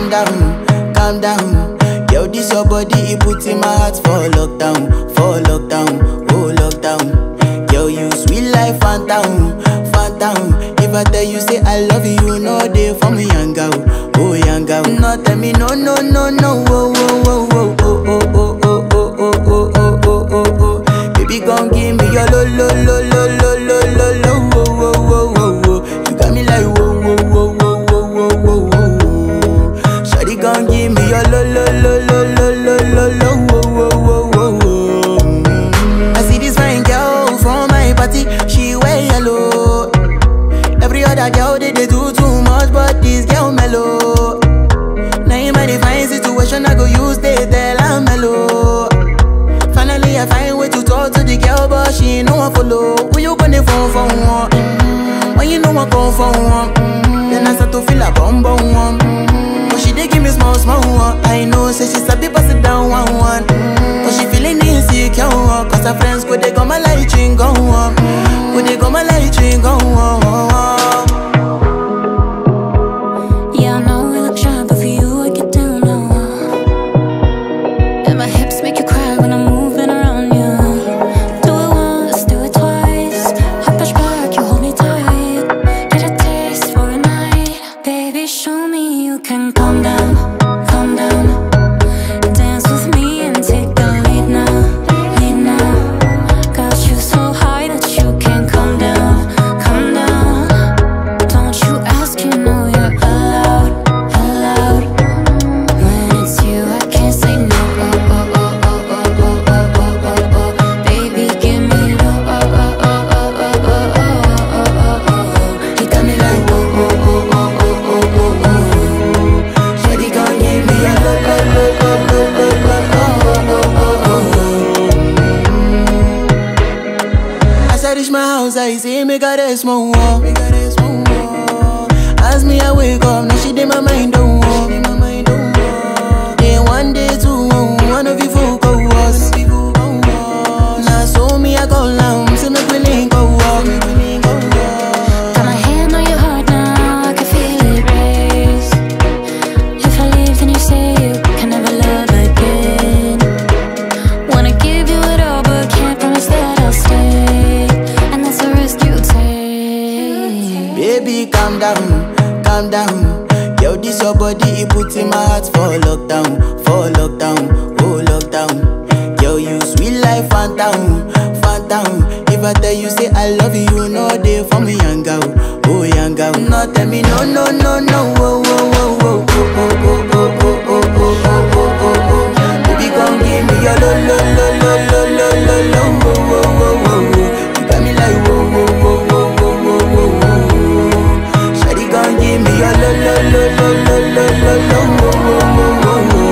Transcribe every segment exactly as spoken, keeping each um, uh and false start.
calm down, calm down. Yo, this your body, it puts in my heart for lockdown, for lockdown, oh lockdown. Yo, you sweet life, phantom, phantom. If I tell you say I love you, you know they for me, young girl, oh young girl. No, tell me no, no, no, no, oh, oh, oh, oh, oh, oh, oh, oh, oh, oh, oh, oh, oh, oh. Baby, gon' give me your lo, lo, lo, lo, lo, lo, lo, lo, oh, oh, oh, oh, oh. You got me like whoa, whoa, whoa, whoa, whoa, whoa, whoa, whoa. Shawty gon' give me your lo, lo, lo, lo, lo, lo, lo, lo, oh, oh, oh, oh, oh. I see this fine girl from my party, she wear yellow. Every other girl they, they do too much, but this girl mellow. Now in my divine situation, I go use they tell I'm mellow. Finally I find way to talk to the girl, but she ain't no one follow. Who you gonna phone for one? Mm-hmm. When you know I come for one, mm-hmm. Then I start to feel a bum bum one. Mm-hmm. But she dey give me small small one. I know say she sabi pass it down one one. Mm-hmm. But she feeling insecure one, cause her friends go they go my light ring go on. Go they go my light ring go on. I say make her rest more. As me I wake up, now she did my mind don't walk. Day one, day two, one of you folk go was. Now so me I go down, say make we link go walk. Got my hand on your heart now, I can feel it race. If I leave then you say you can never love again. Wanna give you it all but can't promise that I'll stay. Baby, calm down, calm down. Yo, this your body, it puts in my heart for lockdown, for lockdown, oh lockdown. Yo, you sweet life, phantom, phantom. If I tell you say I love you, you know they for me, young girl, oh young girl. No, tell me no, no, no, no, oh, oh, oh, oh, oh, oh, oh, oh, oh, oh, oh, oh, oh, oh. Baby, gon' give me your lo, lo, lo, lo, lo, lo, lo, lo, oh, oh, oh, oh, oh. You got me like whoa, whoa, whoa, whoa. Give me your lo lo lo lo lo lo lo lo wo wo wo wo.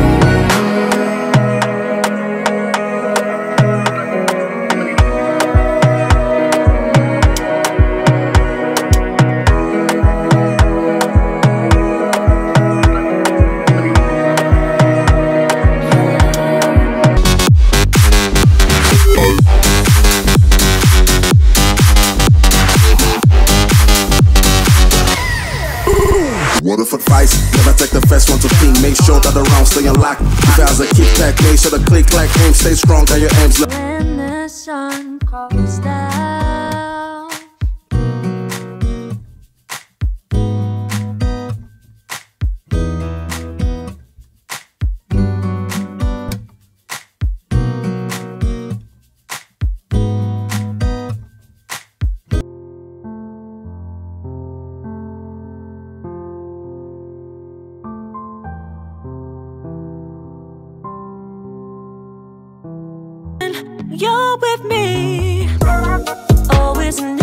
Word of advice, never take the first one to ping. Make sure that the rounds stay unlocked. If it has a kickback, make sure the click clack aim stay strong and your aims low. When the sun goes down, you're with me, always.